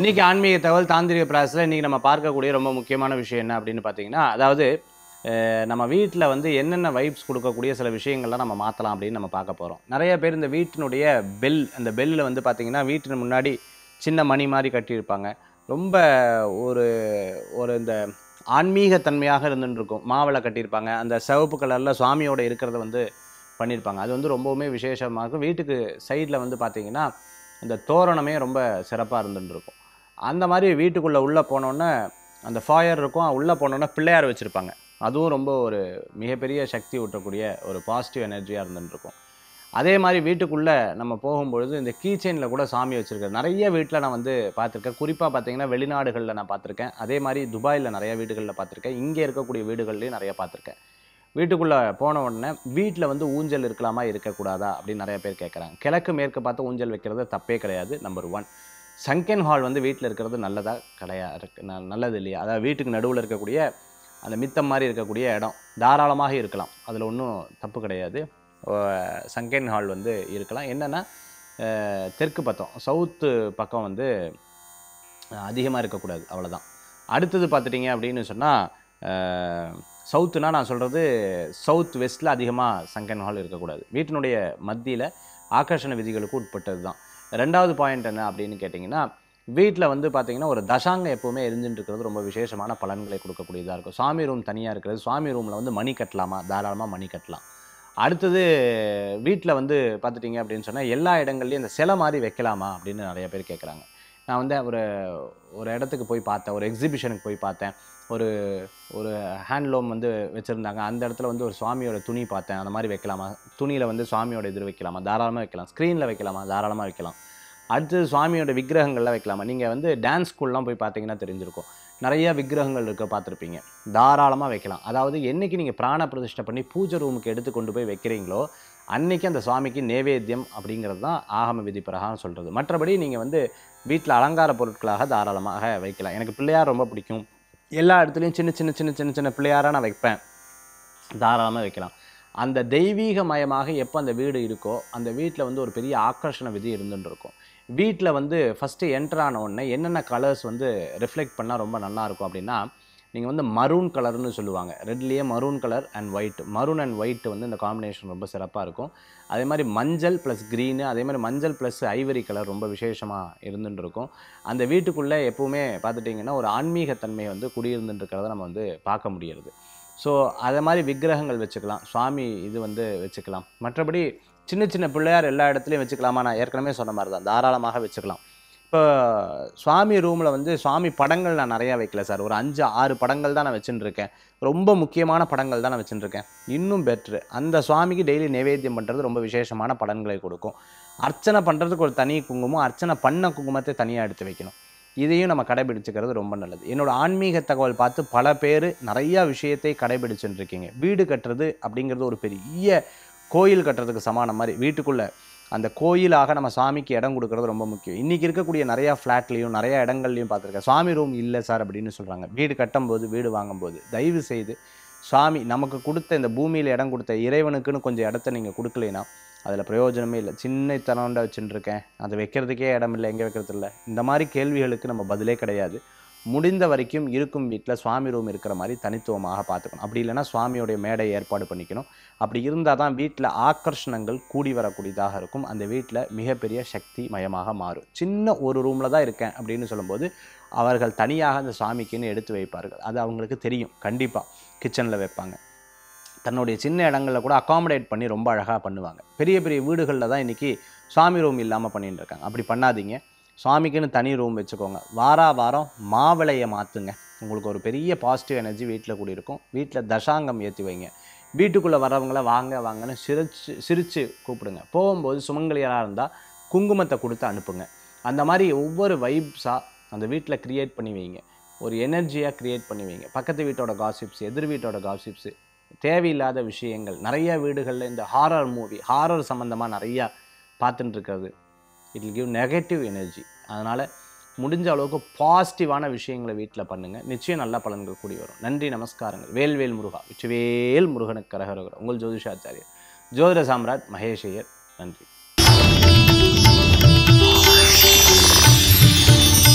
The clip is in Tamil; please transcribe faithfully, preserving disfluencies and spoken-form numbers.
இன்னைக்கு ஆன்மீக தகவல் தாந்திரிக பிராசஸில் இன்றைக்கி நம்ம பார்க்கக்கூடிய ரொம்ப முக்கியமான விஷயம் என்ன அப்படின்னு பார்த்தீங்கன்னா, அதாவது நம்ம வீட்டில் வந்து என்னென்ன வைப்ஸ் கொடுக்கக்கூடிய சில விஷயங்கள்லாம் நம்ம மாற்றலாம் அப்படின்னு நம்ம பார்க்க போகிறோம். நிறைய பேர் இந்த வீட்டினுடைய பெல், அந்த பெல்லில் வந்து பார்த்திங்கன்னா வீட்டின் முன்னாடி சின்ன மணி மாதிரி கட்டியிருப்பாங்க. ரொம்ப ஒரு ஒரு இந்த ஆன்மீகத்தன்மையாக இருந்துட்டு இருக்கும். மாவிளை கட்டியிருப்பாங்க. அந்த சிவப்பு கலரில் சுவாமியோட இருக்கிறத வந்து பண்ணியிருப்பாங்க. அது வந்து ரொம்பவுமே விசேஷமாக இருக்கும். வீட்டுக்கு சைடில் வந்து பார்த்திங்கன்னா அந்த தோரணமே ரொம்ப சிறப்பாக இருந்துட்டு இருக்கும். அந்த மாதிரி வீட்டுக்குள்ளே உள்ளே போனோன்னே அந்த ஃபாயர் இருக்கும். உள்ளே போனோன்னே பிள்ளையார் வச்சுருப்பாங்க. அதுவும் ரொம்ப ஒரு மிகப்பெரிய சக்தி ஊட்டக்கூடிய ஒரு பாசிட்டிவ் எனர்ஜியாக இருந்துட்டுருக்கும். அதே மாதிரி வீட்டுக்குள்ளே நம்ம போகும்பொழுது இந்த கீ செயினில் கூட சாமி வச்சுருக்கேன். நிறைய வீட்டில் நான் வந்து பார்த்துருக்கேன். குறிப்பாக பார்த்தீங்கன்னா வெளிநாடுகளில் நான் பார்த்துருக்கேன். அதே மாதிரி துபாயில் நிறைய வீடுகளில் பார்த்துருக்கேன். இங்கே இருக்கக்கூடிய வீடுகள்லையும் நிறைய பார்த்துருக்கேன். வீட்டுக்குள்ளே போன உடனே வீட்டில் வந்து ஊஞ்சல் இருக்கலாமா இருக்கக்கூடாதா அப்படின்னு நிறைய பேர் கேட்குறாங்க. கிழக்கு மேற்கு பார்த்து ஊஞ்சல் வைக்கிறது தப்பே கிடையாது. Number one. சங்கன் ஹால் வந்து வீட்டில் இருக்கிறது நல்லதா கிடையாது, நல்லது இல்லையா? அதாவது வீட்டுக்கு நடுவில் இருக்கக்கூடிய அந்த மித்தம் மாதிரி இருக்கக்கூடிய இடம் தாராளமாக இருக்கலாம். அதில் ஒன்றும் தப்பு கிடையாது. சங்கன் ஹால் வந்து இருக்கலாம். என்னென்னா தெற்கு பக்கம், சவுத்து பக்கம் வந்து அதிகமாக இருக்கக்கூடாது, அவ்வளோதான். அடுத்தது பார்த்துட்டிங்க அப்படின்னு சொன்னால் சவுத்துனா நான் சொல்கிறது சவுத் வெஸ்ட்டில் அதிகமாக சங்கன் ஹால் இருக்கக்கூடாது. வீட்டினுடைய மத்தியில் ஆகர்ஷண விதிகளுக்கு உட்பட்டது தான். ரெண்டாவது பாயிண்ட் என்ன அப்படின்னு கேட்டிங்கன்னா, வீட்டில் வந்து பார்த்திங்கன்னா ஒரு தசாங்கம் எப்போவுமே எரிஞ்சுட்டு இருக்கிறது ரொம்ப விசேஷமான பலன்களை கொடுக்கக்கூடியதாக இருக்கும். சுவாமி ரூம் தனியாக இருக்கிறது. சுவாமி ரூமில் வந்து மணி கட்டலாமா? தாராளமாக மணி கட்டலாம். அடுத்தது வீட்டில் வந்து பார்த்துட்டிங்க அப்படின்னு சொன்னால் எல்லா இடங்கள்லையும் இந்த சிலை மாதிரி வைக்கலாமா அப்படின்னு நிறைய பேர் கேட்குறாங்க. நான் வந்து ஒரு ஒரு இடத்துக்கு போய் பார்த்தேன். ஒரு எக்ஸிபிஷனுக்கு போய் பார்த்தேன். ஒரு ஒரு ஹேண்ட்லூம் வந்து வச்சுருந்தாங்க. அந்த இடத்துல வந்து ஒரு சுவாமியோட துணி பார்த்தேன். அந்த மாதிரி வைக்கலாமா? துணியில் வந்து சுவாமியோட இது வைக்கலாமா? தாராளமாக வைக்கலாம். ஸ்க்ரீனில் வைக்கலாமா? தாராளமாக வைக்கலாம். அடுத்தது சுவாமியோட விக்கிரகங்கள்லாம் வைக்கலாமா? நீங்கள் வந்து டான்ஸ் ஸ்கூல்லாம் போய் பார்த்தீங்கன்னா தெரிஞ்சிருக்கும். நிறையா விக்கிரகங்கள் இருக்க பார்த்துருப்பீங்க. தாராளமாக வைக்கலாம். அதாவது என்றைக்கு நீங்கள் பிராண பிரதிஷ்டை பண்ணி பூஜை ரூமுக்கு எடுத்து கொண்டு போய் வைக்கிறீங்களோ அன்றைக்கி அந்த சுவாமிக்கு நேவேத்தியம் அப்படிங்கிறது தான் ஆகம விதி பிரகாரம் சொல்கிறது. மற்றபடி நீங்கள் வந்து வீட்டில் அலங்கார பொருட்களாக தாராளமாக வைக்கலாம். எனக்கு பிள்ளையார் ரொம்ப பிடிக்கும். எல்லா இடத்துலையும் சின்ன சின்ன சின்ன சின்ன சின்ன பிள்ளையாராக நான் வைப்பேன். தாராளமாக வைக்கலாம். அந்த தெய்வீகமயமாக எப்போ அந்த வீடு இருக்கோ அந்த வீட்டில் வந்து ஒரு பெரிய ஆக்கர்ஷண விதி இருந்துட்டு இருக்கும். வீட்டில் வந்து ஃபஸ்ட்டு என்டர் ஆன உடனே என்னென்ன கலர்ஸ் வந்து ரிஃப்ளெக்ட் பண்ணால் ரொம்ப நல்லாயிருக்கும் அப்படின்னா, நீங்கள் வந்து மரூன் கலர்னு சொல்லுவாங்க. ரெட்லேயே maroon colour and white. Maroon and white வந்து இந்த காம்பினேஷன் ரொம்ப சிறப்பாக இருக்கும். அதே மாதிரி மஞ்சள் ப்ளஸ் க்ரீனு, அதே மாதிரி மஞ்சள் ப்ளஸ் ஐவரி கலர் ரொம்ப விசேஷமாக இருந்துட்டு இருக்கும். அந்த வீட்டுக்குள்ளே எப்போவுமே பார்த்துட்டிங்கன்னா ஒரு ஆன்மீகத்தன்மை வந்து குடியிருந்துட்டு இருக்கிறத நம்ம வந்து பார்க்க முடியுது. ஸோ அதை மாதிரி விக்கிரகங்கள் வச்சுக்கலாம். சுவாமி இது வந்து வச்சுக்கலாம். மற்றபடி சின்ன சின்ன பிள்ளையார் எல்லா இடத்துலையும் வச்சுக்கலாமா? நான் ஏற்கனவே சொன்ன மாதிரி தான் தாராளமாக வச்சுக்கலாம். இப்போ சுவாமி ரூமில் வந்து சுவாமி படங்கள் நான் நிறையா வைக்கல சார். ஒரு அஞ்சு ஆறு படங்கள் தான் நான் வச்சுட்டுருக்கேன். ரொம்ப முக்கியமான படங்கள் தான் நான் வச்சுட்டுருக்கேன். இன்னும் பெட்ரு, அந்த சுவாமிக்கு டெய்லி நைவேத்தியம் பண்ணுறது ரொம்ப விசேஷமான பலன்களை கொடுக்கும். அர்ச்சனை பண்ணுறதுக்கு ஒரு தனி குங்குமம், அர்ச்சனை பண்ண குங்குமத்தை தனியாக எடுத்து வைக்கணும். இதையும் நம்ம கடைபிடிச்சிக்கிறது ரொம்ப நல்லது. என்னோடய ஆன்மீக தகவல் பார்த்து பல பேர் நிறையா விஷயத்தை கடைபிடிச்சுட்டு இருக்கீங்க. வீடு கட்டுறது அப்படிங்கிறது ஒரு பெரிய கோயில் கட்டுறதுக்கு சமானம் மாதிரி. வீட்டுக்குள்ளே அந்த கோயிலாக நம்ம சாமிக்கு இடம் கொடுக்கறது ரொம்ப முக்கியம். இன்றைக்கி இருக்கக்கூடிய நிறையா ஃப்ளாட்லேயும் நிறையா இடங்கள்லையும் பார்த்துருக்கேன். சுவாமி ரூம் இல்லை சார் அப்படின்னு சொல்கிறாங்க. வீடு கட்டும்போது, வீடு வாங்கும்போது தயவு செய்து சுவாமி நமக்கு கொடுத்த இந்த பூமியில் இடம் கொடுத்த இறைவனுக்குன்னு கொஞ்சம் இடத்த நீங்கள் கொடுக்கலைன்னா அதில் பிரயோஜனமே இல்லை. சின்ன தனோண்ட வச்சுட்டுருக்கேன், அதை வைக்கிறதுக்கே இடம் இல்லை, எங்கே வைக்கிறது இல்லை. இந்த மாதிரி கேள்விகளுக்கு நம்ம பதிலே கிடையாது. முடிந்த வரைக்கும் இருக்கும் வீட்டில் சுவாமி ரூம் இருக்கிற மாதிரி தனித்துவமாக பார்த்துக்கணும். அப்படி இல்லைனா சுவாமியோடைய மேடை ஏற்பாடு பண்ணிக்கணும். அப்படி இருந்தால் தான் வீட்டில் ஆக்கர்ஷணங்கள் கூடி வரக்கூடியதாக இருக்கும். அந்த வீட்டில் மிகப்பெரிய சக்தி மயமாக மாறும். சின்ன ஒரு ரூமில் தான் இருக்கேன் அப்படின்னு சொல்லும்போது அவர்கள் தனியாக அந்த சுவாமிக்குன்னு எடுத்து வைப்பார்கள். அது அவங்களுக்கு தெரியும். கண்டிப்பாக கிச்சனில் வைப்பாங்க. தன்னுடைய சின்ன இடங்களில் கூட அகாமடேட் பண்ணி ரொம்ப அழகாக பண்ணுவாங்க. பெரிய பெரிய வீடுகளில் தான் இன்றைக்கி சுவாமி ரூம் இல்லாமல் பண்ணிட்டு இருக்காங்க. அப்படி பண்ணாதீங்க. சுவாமிக்குன்னு தனி ரூம் வச்சுக்கோங்க. வார வாரம் மாவிளையை மாற்றுங்க. உங்களுக்கு ஒரு பெரிய பாசிட்டிவ் எனர்ஜி வீட்டில் கூடி இருக்கும். வீட்டில் தசாங்கம் ஏற்றி வைங்க. வீட்டுக்குள்ளே வரவங்கள வாங்க வாங்கன்னு சிரிச்சு சிரித்து கூப்பிடுங்க. போகும்போது சுமங்கலியராக இருந்தால் குங்குமத்தை கொடுத்து அனுப்புங்க. அந்த மாதிரி ஒவ்வொரு வைப்ஸாக அந்த வீட்டில் க்ரியேட் பண்ணி வைங்க. ஒரு எனர்ஜியாக க்ரியேட் பண்ணி வைங்க. பக்கத்து வீட்டோட காசிப்ஸ், எதிர் வீட்டோட காசிப்ஸு, தேவையில்லாத விஷயங்கள் நிறையா வீடுகளில் இந்த ஹாரர் மூவி, ஹாரர் சம்மந்தமாக நிறையா பார்த்துட்டு இருக்கிறது. It will give negative energy. அதனால் முடிஞ்ச அளவுக்கு பாசிட்டிவான விஷயங்களை வீட்டில் பண்ணுங்கள். நிச்சயம் நல்ல பலன்கள் கூடி வரும். நன்றி, நமஸ்காரங்கள். வேல்வேல் முருகா, வெற்றிவேல் முருகனுக்கு கரகரோகரா. உங்கள் ஜோதிஷாச்சாரியர், ஜோதிட சாம்ராட் மகேஷ் ஐயர். நன்றி.